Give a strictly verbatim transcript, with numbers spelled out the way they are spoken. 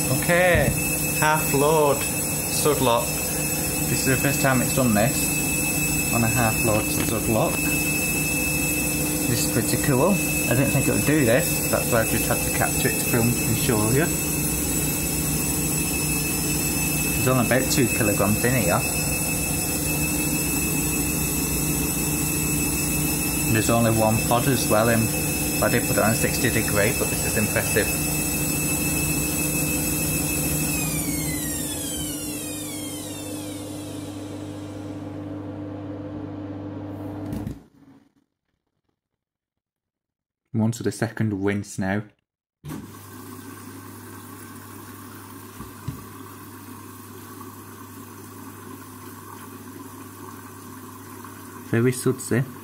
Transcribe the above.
Okay, half load Sudslock. This is the first time it's done this on a half load Sudslock. This is pretty cool. I didn't think it would do this, that's why I just had to capture it to film and show you. There's only about two kilograms in here. And there's only one pod as well, and I did put it on sixty degree, but this is impressive. I'm on to the second rinse now. Very sudsy.